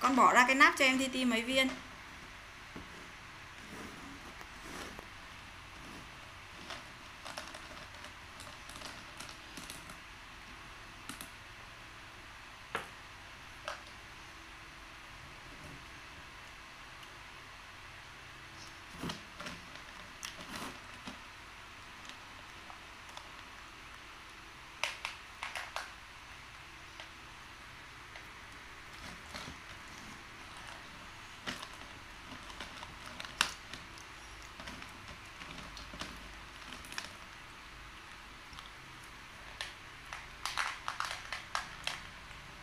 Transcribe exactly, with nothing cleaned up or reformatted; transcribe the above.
con bỏ ra cái nắp cho em Titi mấy viên.